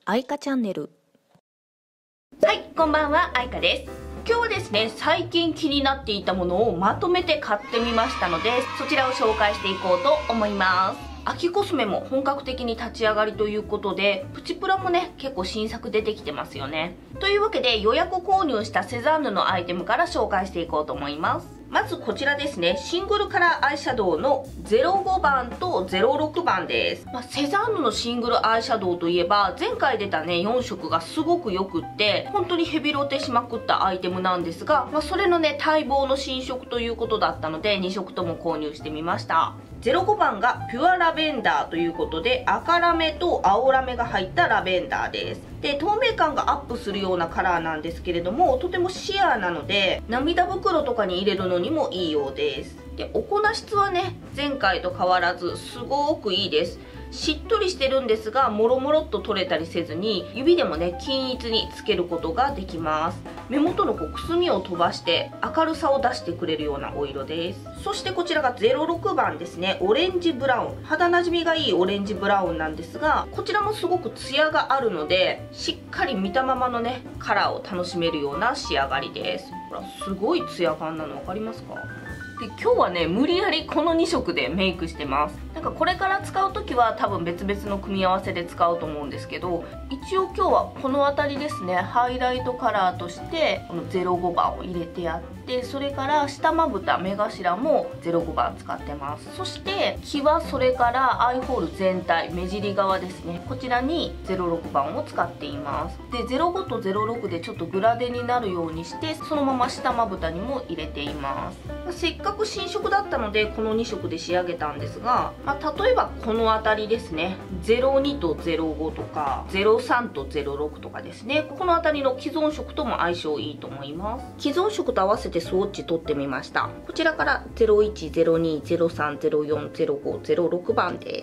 愛花チャンネル。 はい、こんばんは、愛花です。今日はですね、最近気になっていたものをまとめて買ってみましたので、そちらを紹介していこうと思います。秋コスメも本格的に立ち上がりということで、プチプラもね、結構新作出てきてますよね。というわけで予約購入したセザンヌのアイテムから紹介していこうと思います。まずこちらですね、シングルカラーアイシャドウの05番と06番です。セザンヌのシングルアイシャドウといえば、前回出たね、4色がすごくよくって、本当にヘビロテしまくったアイテムなんですが、それのね、待望の新色ということだったので、2色とも購入してみました。05番がピュアラベンダーということで、赤ラメと青ラメが入ったラベンダーです。で、透明感がアップするようなカラーなんですけれども、とてもシアーなので涙袋とかに入れるのにもいいようです。で、お粉質はね、前回と変わらずすごくいいです。しっとりしてるんですが、もろもろっと取れたりせずに、指でもね、均一につけることができます。目元のくすみを飛ばして明るさを出してくれるようなお色です。そしてこちらが06番ですね、オレンジブラウン。肌なじみがいいオレンジブラウンなんですが、こちらもすごくツヤがあるので、しっかり見たままのね、カラーを楽しめるような仕上がりです。ほら、すごいツヤ感なの分かりますか？で、今日はね、無理やりこの2色でメイクしてます。なんかこれから使う時は多分別々の組み合わせで使うと思うんですけど、一応今日はこの辺りですね、ハイライトカラーとしてこの05番を入れてやって、それから下まぶた、目頭も05番使ってます。そして際、それからアイホール全体、目尻側ですね、こちらに06番を使っています。で、05と06でちょっとグラデになるようにして、そのまま下まぶたにも入れています。せっかく新色だったのでこの2色で仕上げたんですが、例えばこの辺りですね、02と05とか03と06とかですね、この辺りの既存色とも相性いいと思います。既存色と合わせてスウォッチ取ってみました。こちらから01、02、03、04、05、06番です。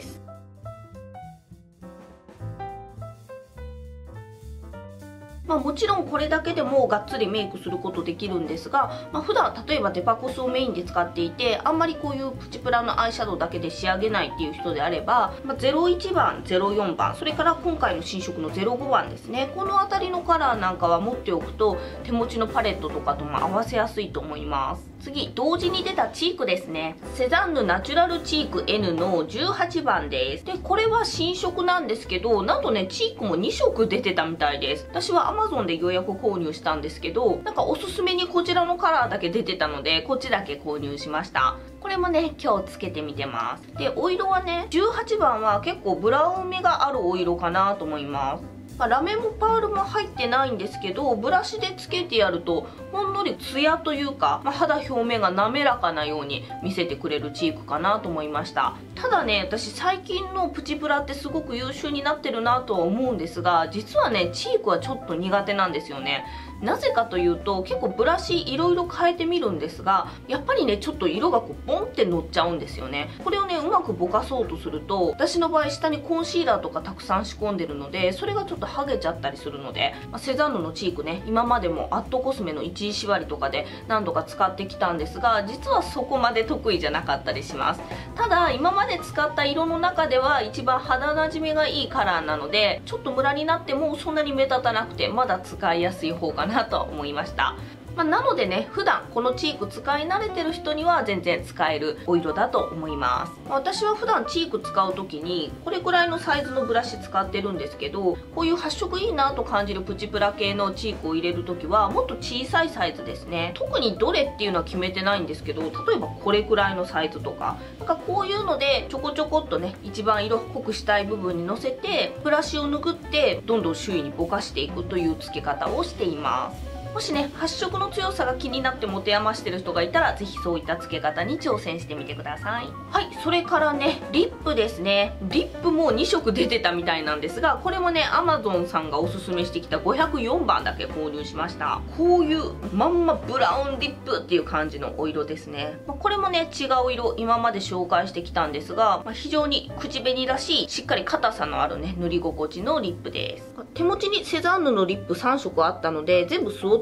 もちろんこれだけでもがっつりメイクすることできるんですが、普段例えばデパコスをメインで使っていて、あんまりこういうプチプラのアイシャドウだけで仕上げないっていう人であれば、01番、04番、それから今回の新色の05番ですね、この辺りのカラーなんかは持っておくと手持ちのパレットとかとも合わせやすいと思います。次、同時に出たチークですね。セザンヌナチュラルチーク N の18番です。で、これは新色なんですけど、なんとね、チークも2色出てたみたいです。私は Amazon で予約購入したんですけど、なんかおすすめにこちらのカラーだけ出てたので、こっちだけ購入しました。これもね、今日つけてみてます。で、お色はね、18番は結構ブラウンみがあるお色かなと思います。ラメもパールも入ってないんですけど、ブラシでつけてやるとほんのりツヤというか、肌表面が滑らかなように見せてくれるチークかなと思いました。ただね、私最近のプチプラってすごく優秀になってるなとは思うんですが、実はね、チークはちょっと苦手なんですよね。なぜかというと、結構ブラシいろいろ変えてみるんですが、やっぱりね、ちょっと色がこうボンって乗っちゃうんですよね。これをね、うまくぼかそうとすると、私の場合下にコンシーラーとかたくさん仕込んでるので、それがちょっと剥げちゃったりするので、セザンヌのチークね、今までもアットコスメの1位縛りとかで何度か使ってきたんですが、実はそこまで得意じゃなかったりします。ただ、今まで使った色の中では一番肌なじみがいいカラーなので、ちょっとムラになってもそんなに目立たなくて、まだ使いやすい方かなと思いました。なのでね、普段このチーク使い慣れてる人には全然使えるお色だと思います。私は普段チーク使う時にこれくらいのサイズのブラシ使ってるんですけど、こういう発色いいなと感じるプチプラ系のチークを入れる時はもっと小さいサイズですね。特にどれっていうのは決めてないんですけど、例えばこれくらいのサイズとか、なんかこういうのでちょこちょこっとね、一番色濃くしたい部分にのせてブラシを拭ってどんどん周囲にぼかしていくという付け方をしています。もしね、発色の強さが気になって持て余してる人がいたら、ぜひそういった付け方に挑戦してみてください。はい、それからね、リップですね。リップも2色出てたみたいなんですが、これもね、Amazon さんがおすすめしてきた504番だけ購入しました。こういうまんまブラウンリップっていう感じのお色ですね。これもね、違う色、今まで紹介してきたんですが、非常に口紅らしい、しっかり硬さのあるね、塗り心地のリップです。手持ちにセザンヌのリップ3色あったので、全部スウォッ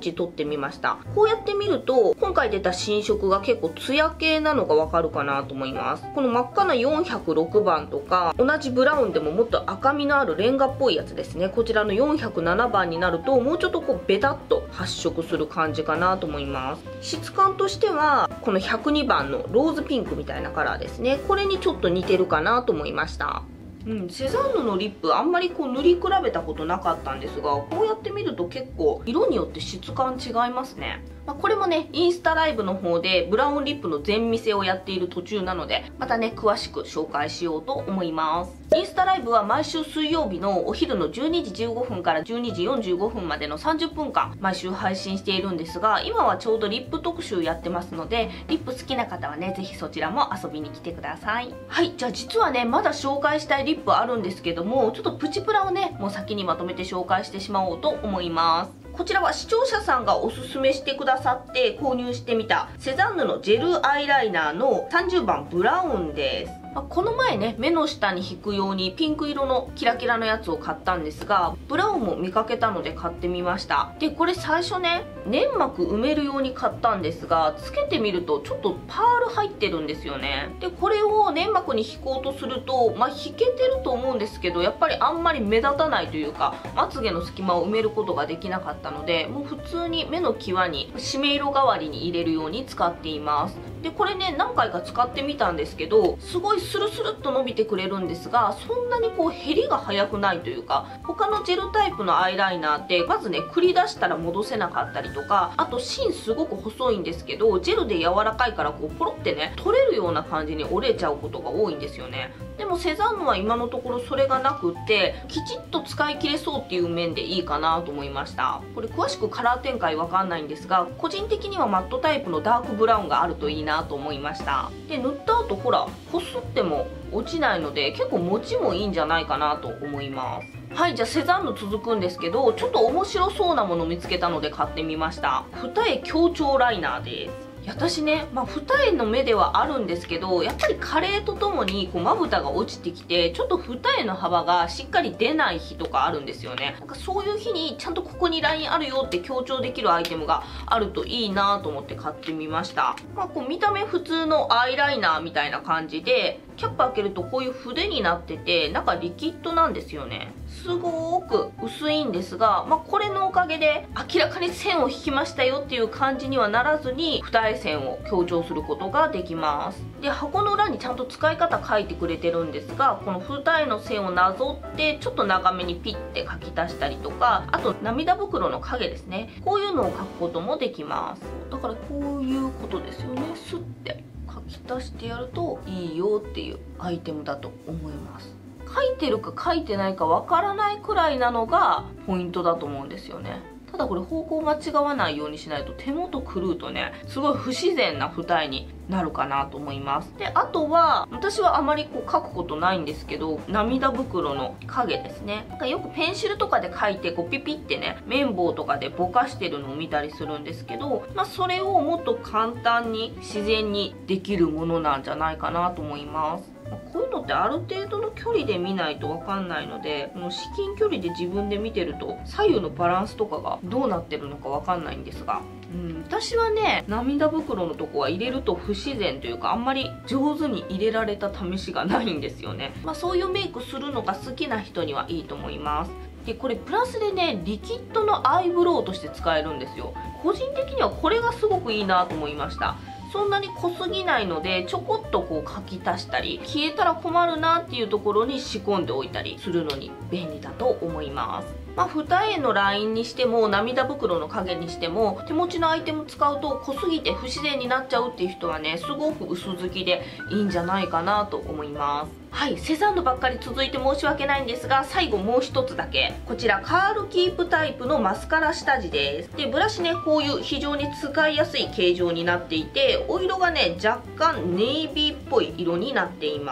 チ取ってみました。こうやって見ると今回出た新色が結構ツヤ系なのがわかるかなと思います。この真っ赤な406番とか、同じブラウンでももっと赤みのあるレンガっぽいやつですね、こちらの407番になるともうちょっとこうベタっと発色する感じかなと思います。質感としてはこの102番のローズピンクみたいなカラーですね、これにちょっと似てるかなと思いました。セザンヌのリップあんまりこう塗り比べたことなかったんですが、こうやって見ると結構色によって質感違いますね。これもね、インスタライブの方でブラウンリップの全見せをやっている途中なので、またね詳しく紹介しようと思います。インスタライブは毎週水曜日のお昼の12時15分から12時45分までの30分間毎週配信しているんですが、今はちょうどリップ特集やってますので、リップ好きな方はねぜひそちらも遊びに来てください。はい、じゃあ実はねまだ紹介したいリップあるんですけども、ちょっとプチプラをねもう先にまとめて紹介してしまおうと思います。こちらは視聴者さんがおすすめしてくださって購入してみたセザンヌのジェルアイライナーの30番ブラウンです。この前ね目の下に引くようにピンク色のキラキラのやつを買ったんですが、ブラウンも見かけたので買ってみました。でこれ最初ね粘膜埋めるように買ったんですが、つけてみるとちょっとパール入ってるんですよね。でこれを粘膜に引こうとすると引けてると思うんですけど、やっぱりあんまり目立たないというか、まつげの隙間を埋めることができなかったので、もう普通に目の際に締め色代わりに入れるように使っています。でこれね何回か使ってみたんですけど、すごいスルスルっと伸びてくれるんですが、そんなにこう減りが早くないというか、他のジェルタイプのアイライナーってまずね繰り出したら戻せなかったりとか、あと芯すごく細いんですけど、ジェルで柔らかいからこうポロってね取れるような感じに折れちゃうことが多いんですよね。でもセザンヌは今のところそれがなくって、きちっと使い切れそうっていう面でいいかなと思いました。これ詳しくカラー展開わかんないんですが、個人的にはマットタイプのダークブラウンがあるといいなと思いました。で塗った後ほらこすっても落ちないので結構持ちもいいんじゃないかなと思います。はい、じゃあセザンヌ続くんですけど、ちょっと面白そうなもの見つけたので買ってみました。二重強調ライナーです。私ね、二重の目ではあるんですけど、やっぱり加齢とともにこうまぶたが落ちてきて、ちょっと二重の幅がしっかり出ない日とかあるんですよね。なんかそういう日にちゃんとここにラインあるよって強調できるアイテムがあるといいなと思って買ってみました。こう見た目普通のアイライナーみたいな感じで、キャップ開けるとこういう筆になってて、中リキッドなんですよね。すごーく薄いんですが、これのおかげで明らかに線を引きましたよっていう感じにはならずに、二重線を強調することができます。で箱の裏にちゃんと使い方書いてくれてるんですが、この二重の線をなぞってちょっと長めにピッて書き足したりとか、あと涙袋の影ですね、こういうのを書くこともできます。だからこういうことですよね。スッて書き足してやるといいよっていうアイテムだと思います。書いてるか書いてないかわからないくらいなのがポイントだと思うんですよね。ただこれ方向間違わないようにしないと手元狂うとね、すごい不自然な二重になるかなと思います。であとは私はあまりこう書くことないんですけど、涙袋の影ですね。なんかよくペンシルとかで書いてこうピピってね綿棒とかでぼかしてるのを見たりするんですけど、それをもっと簡単に自然にできるものなんじゃないかなと思います。こういうのってある程度の距離で見ないと分かんないので、この至近距離で自分で見てると左右のバランスとかがどうなってるのか分かんないんですが、私はね涙袋のとこは入れると不自然というか、あんまり上手に入れられた試しがないんですよね。そういうメイクするのが好きな人にはいいと思います。でこれプラスでねリキッドのアイブロウとして使えるんですよ。個人的にはこれがすごくいいなと思いました。そんなに濃すぎないので、ちょこっとこう書き足したり、消えたら困るなっていうところに仕込んでおいたりするのに便利だと思います。二重のラインにしても涙袋の影にしても、手持ちのアイテム使うと濃すぎて不自然になっちゃうっていう人はね、すごく薄付きでいいんじゃないかなと思います。はい、セザンヌばっかり続いて申し訳ないんですが、最後もう一つだけ、こちらカールキープタイプのマスカラ下地です。でブラシね、こういう非常に使いやすい形状になっていて、お色がね若干ネイビーっぽい色になっています。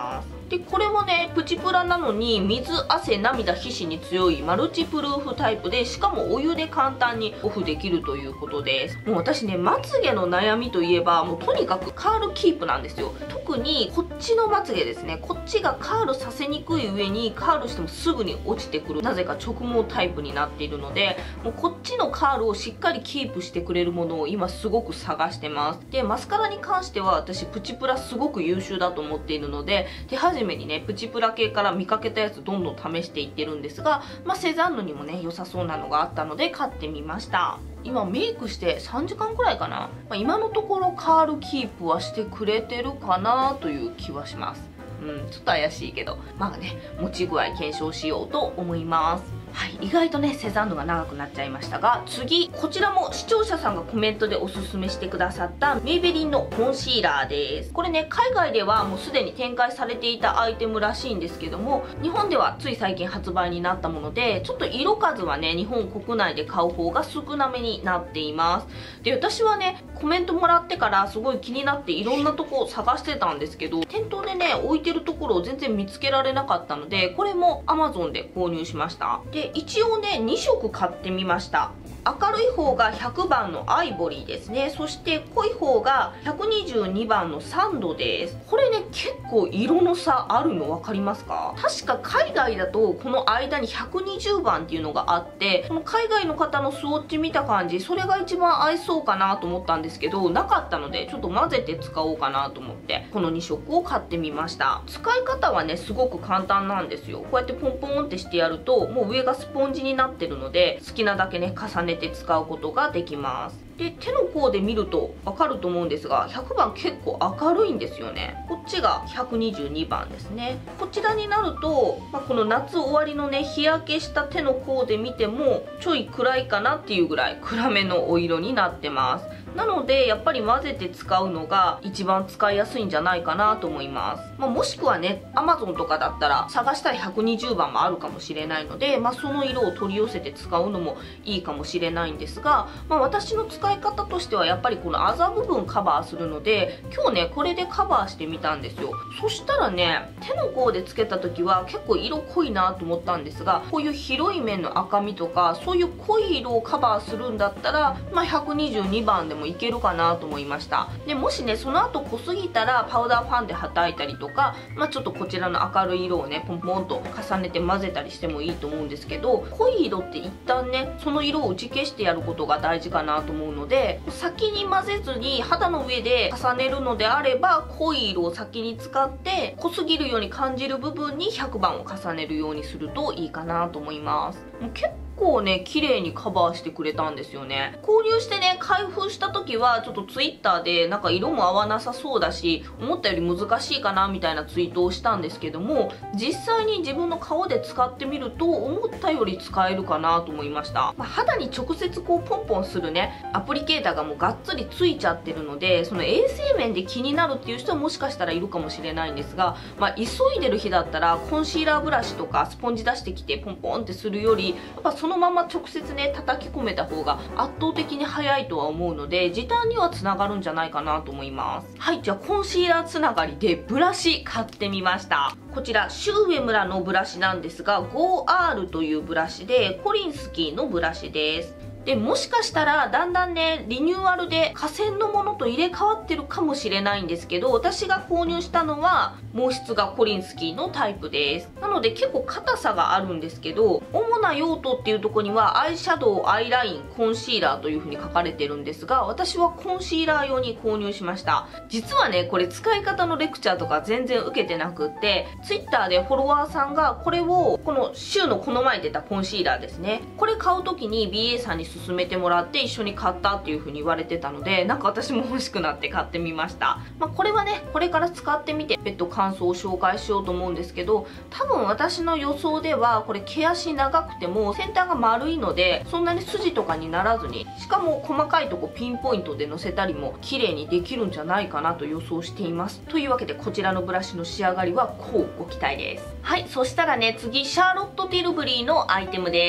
でこれもねプチプラなのに水汗涙皮脂に強いマルチプルーフタイプで、しかもお湯で簡単にオフできるということです。もう私ねまつげの悩みといえばもうとにかくカールキープなんですよ。特にこっちのまつげですね、こっちがカールさせにくい上にカールしてもすぐに落ちてくる、なぜか直毛タイプになっているので、もうこっちのカールをしっかりキープしてくれるものを今すごく探してます。でマスカラに関しては私プチプラすごく優秀だと思っているので、手始めにねプチプラ系から見かけたやつどんどん試していってるんですが、セザンヌにもね良さそうなのがあったので買ってみました。今メイクして3時間くらいかな、今のところカールキープはしてくれてるかなという気はします。ちょっと怪しいけど持ち具合検証しようと思います。はい、意外とねセザンヌが長くなっちゃいましたが、次こちらも視聴者さんがコメントでおすすめしてくださったメイベリンのコンシーラーです。これね海外ではもうすでに展開されていたアイテムらしいんですけども、日本ではつい最近発売になったもので、ちょっと色数はね日本国内で買う方が少なめになっています。で私はねコメントもらってからすごい気になっていろんなとこ探してたんですけど、店頭でね置いてるところを全然見つけられなかったので、これも Amazon で購入しました。で一応ね2色買ってみました。明るい方が100番のアイボリーですね。そして濃い方が122番のサンドです。これね結構色の差あるの分かりますか？確か海外だとこの間に120番っていうのがあって、この海外の方のスウォッチ見た感じそれが一番合いそうかなと思ったんですけど、なかったのでちょっと混ぜて使おうかなと思ってこの2色を買ってみました。使い方はねすごく簡単なんですよ。こうやってポンポンってしてやるともう上がスポンジになってるので、好きなだけね重ねて使うことができます。で手の甲で見ると分かると思うんですが、100番結構明るいんですよね。こっちが122番ですね。こちらになると、この夏終わりのね日焼けした手の甲で見てもちょい暗いかなっていうぐらい暗めのお色になってます。なのでやっぱり混ぜて使うのが一番使いやすいんじゃないかなと思います。もしくはね Amazon とかだったら探したい120番もあるかもしれないので、その色を取り寄せて使うのもいいかもしれないんですが、私の使い方としてはやっぱりこのあざ部分カバーするので、今日ねこれでカバーしてみたんですよ。そしたらね手の甲でつけた時は結構色濃いなと思ったんですが、こういう広い面の赤みとかそういう濃い色をカバーするんだったら、122番でもいけるかなと思いました。でもしねその後濃すぎたらパウダーファンではたいたりとか、ちょっとこちらの明るい色をねポンポンと重ねて混ぜたりしてもいいと思うんですけど、濃い色って一旦ねその色を打ち消してやることが大事かなと思うので、先に混ぜずに肌の上で重ねるのであれば濃い色を先に使って濃すぎるように感じる部分に100番を重ねるようにするといいかなと思います。もう結構ね綺麗にカバーしてくれたんですよね。購入してね開封した時はちょっとツイッターでなんか色も合わなさそうだし思ったより難しいかなみたいなツイートをしたんですけども、実際に自分の顔で使ってみると思ったより使えるかなと思いました。肌に直接こうポンポンするねアプリケーターがもうがっつりついちゃってるので、その衛生面で気になるっていう人はもしかしたらいるかもしれないんですが、急いでる日だったらコンシーラーブラシとかスポンジ出してきてポンポンってするよりやっぱそのまま直接ね叩き込めた方が圧倒的に早いとは思うので、時短にはつながるんじゃないかなと思います。はい、じゃあコンシーラーつながりでブラシ買ってみました。こちらシュウエムラのブラシなんですが 5R というブラシでコリンスキーのブラシです。でもしかしたらだんだんねリニューアルで河川のものと入れ替わってるかもしれないんですけど、私が購入したのは毛質がコリンスキーのタイプです。なので結構硬さがあるんですけど、主な用途っていうところにはアイシャドウ、アイライン、コンシーラーという風に書かれてるんですが、私はコンシーラー用に購入しました。実はねこれ使い方のレクチャーとか全然受けてなくって、 Twitter でフォロワーさんがこれをこのシュウのこの前出たコンシーラーですね、これ買う時に BA さんに勧めてもらって一緒に買ったっていう風に言われてたので、なんか私も欲しくなって買ってみました。これはねこれから使ってみて別途感想を紹介しようと思うんですけど、多分私の予想ではこれ毛足長くても先端が丸いのでそんなに筋とかにならずに、しかも細かいとこピンポイントでのせたりも綺麗にできるんじゃないかなと予想しています。というわけでこちらのブラシの仕上がりはこうご期待です。はい、そしたらね次シャーロット・ティルブリーのアイテムです。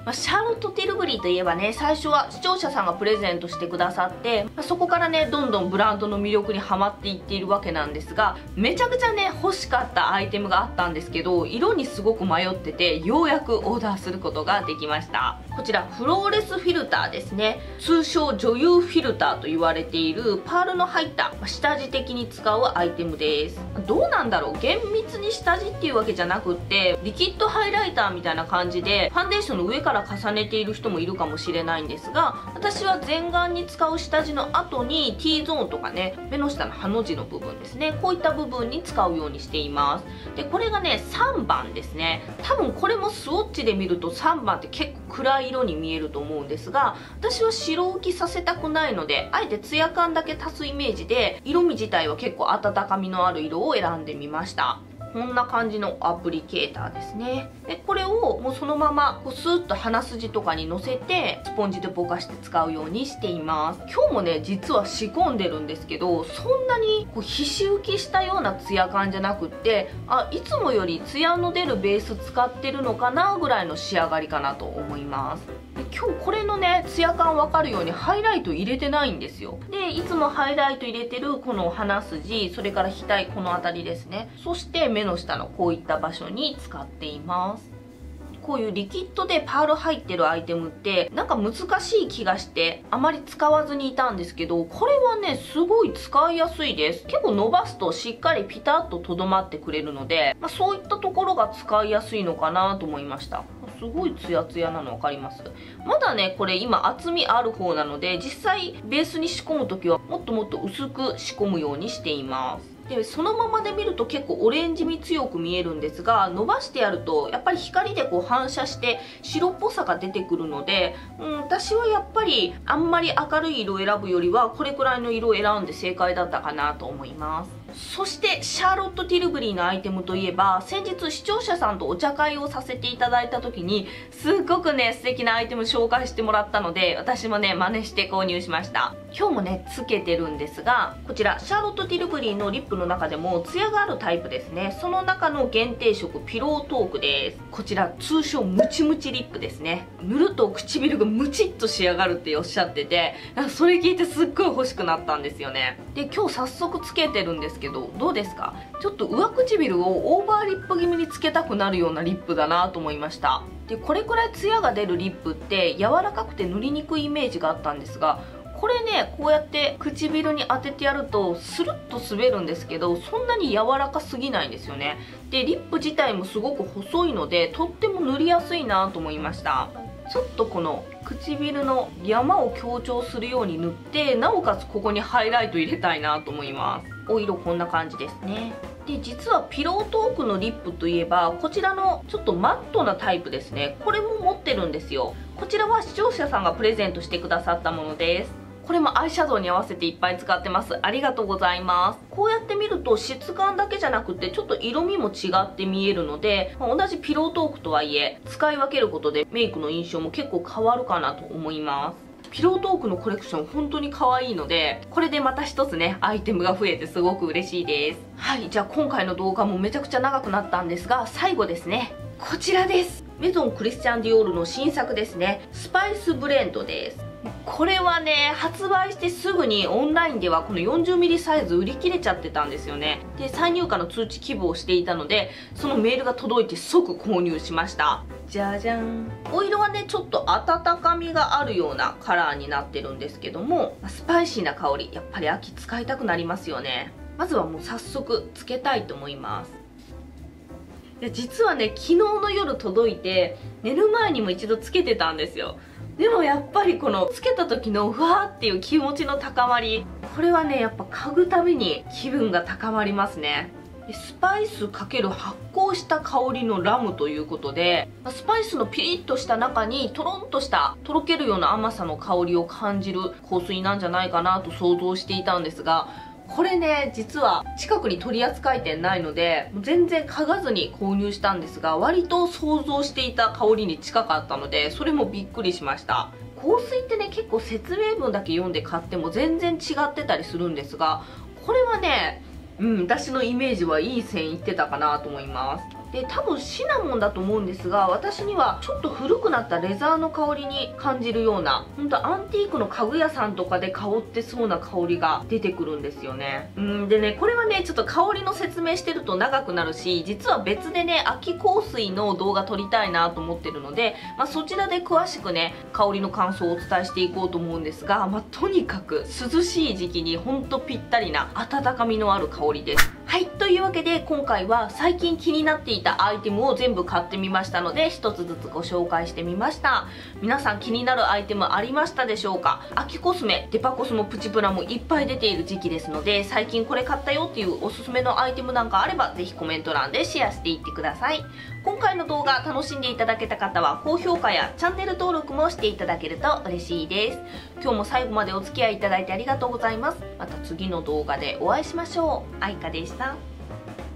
シャーロット・ティルブリーといえばね、最初は視聴者さんがプレゼントしてくださって、そこからねどんどんブランドの魅力にはまっていっているわけなんですが、めちゃくちゃね欲しかったアイテムがあったんですけど、色にすごく迷ってて、ようやくオーダーすることができました。こちらフローレスフィルターですね。通称女優フィルターと言われているパールの入った下地的に使うアイテムです。どうなんだろう、厳密に下地っていうわけじゃなくって、リキッドハイライターみたいな感じでファンデーションの上から重ねている人もいるかもしれないんですが、私は前眼に使う下地の後に T ゾーンとかね、目の下のハの字の部分ですね、こういった部分に使うようにしています。でこれがね3番ですね。多分これもスウォッチで見ると3番って結構暗い色に見えると思うんですが、私は白浮きさせたくないので、あえてツヤ感だけ足すイメージで、色味自体は結構温かみのある色を選んでみました。こんな感じのアプリケーターですね。でこれをもうそのままこうスーッと鼻筋とかにのせてスポンジでぼかして使うようにしています。今日もね実は仕込んでるんですけど、そんなにこう皮脂浮きしたようなツヤ感じゃなくって、いつもよりツヤの出るベース使ってるのかなぐらいの仕上がりかなと思います。で今日これのねツヤ感分かるようにハイライト入れてないんですよ。でいつもハイライト入れてるこの鼻筋、それから額、この辺りですね、そして目の下のこういった場所に使っています。こういうリキッドでパール入ってるアイテムってなんか難しい気がしてあまり使わずにいたんですけど、これはねすごい使いやすいです。結構伸ばすとしっかりピタッととどまってくれるので、そういったところが使いやすいのかなと思いました。すごいツヤツヤなの分かります？まだねこれ今厚みある方なので、実際ベースに仕込む時はもっともっと薄く仕込むようにしています。でそのままで見ると結構オレンジ味強く見えるんですが、伸ばしてやるとやっぱり光でこう反射して白っぽさが出てくるので、私はやっぱりあんまり明るい色を選ぶよりはこれくらいの色を選んで正解だったかなと思います。そしてシャーロット・ティルブリーのアイテムといえば、先日視聴者さんとお茶会をさせていただいた時にすっごくね素敵なアイテム紹介してもらったので、私もね真似して購入しました。今日もねつけてるんですが、こちらシャーロット・ティルブリーのリップの中でもツヤがあるタイプですね。その中の限定色ピロートークです。こちら通称ムチムチリップですね。塗ると唇がムチっと仕上がるっておっしゃってて、それ聞いてすっごい欲しくなったんですよね。で今日早速つけてるんですけど、どうですか？ちょっと上唇をオーバーリップ気味につけたくなるようなリップだなと思いました。でこれくらいツヤが出るリップって柔らかくて塗りにくいイメージがあったんですが、これねこうやって唇に当ててやるとスルッと滑るんですけど、そんなに柔らかすぎないんですよね。でリップ自体もすごく細いのでとっても塗りやすいなと思いました。ちょっとこの唇の山を強調するように塗って、なおかつここにハイライト入れたいなと思います。お色こんな感じですね。で実はピロートークのリップといえば、こちらのちょっとマットなタイプですね、これも持ってるんですよ。こちらは視聴者さんがプレゼントしてくださったものです。これもアイシャドウに合わせていっぱい使ってます。ありがとうございます。こうやって見ると質感だけじゃなくてちょっと色味も違って見えるので、同じピロートークとはいえ使い分けることでメイクの印象も結構変わるかなと思います。ピロートークのコレクション本当に可愛いので、これでまた一つねアイテムが増えてすごく嬉しいです。はい、じゃあ今回の動画もめちゃくちゃ長くなったんですが、最後ですね、こちらです。メゾンクリスチャンディオールの新作ですね、スパイスブレンドです。これはね発売してすぐにオンラインではこの 40mm サイズ売り切れちゃってたんですよね。で再入荷の通知希望をしていたので、そのメールが届いて即購入しました。じゃじゃん。お色はねちょっと温かみがあるようなカラーになってるんですけども、スパイシーな香り、やっぱり秋使いたくなりますよね。まずはもう早速つけたいと思います。いや実はね昨日の夜届いて寝る前にも一度つけてたんですよ。でもやっぱりこのつけた時のふわーっていう気持ちの高まり、これはねやっぱ嗅ぐたびに気分が高まりますね。スパイス×発酵した香りのラムということで、スパイスのピリッとした中にトロンとしたとろけるような甘さの香りを感じる香水なんじゃないかなと想像していたんですが、これね実は近くに取扱店ないので全然嗅がずに購入したんですが、割と想像していた香りに近かったのでそれもびっくりしました。香水ってね結構説明文だけ読んで買っても全然違ってたりするんですが、これはね私のイメージはいい線いってたかなと思います。 で多分シナモンだと思うんですが、私にはちょっと古くなったレザーの香りに感じるような、ほんとアンティークの家具屋さんとかで香ってそうな香りが出てくるんですよね。でね、これはねちょっと香りの説明してると長くなるし、実は別でね秋香水の動画撮りたいなと思ってるので、そちらで詳しくね香りの感想をお伝えしていこうと思うんですが、とにかく涼しい時期にほんとぴったりな温かみのある香りです。はい、というわけで今回は最近気になっていたアイテムを全部買ってみましたので、一つずつご紹介してみました。皆さん気になるアイテムありましたでしょうか？秋コスメ、デパコスもプチプラもいっぱい出ている時期ですので、最近これ買ったよっていうおすすめのアイテムなんかあればぜひコメント欄でシェアしていってください。今回の動画楽しんでいただけた方は高評価やチャンネル登録もしていただけると嬉しいです。今日も最後までお付き合いいただいてありがとうございます。また次の動画でお会いしましょう。あいかでした。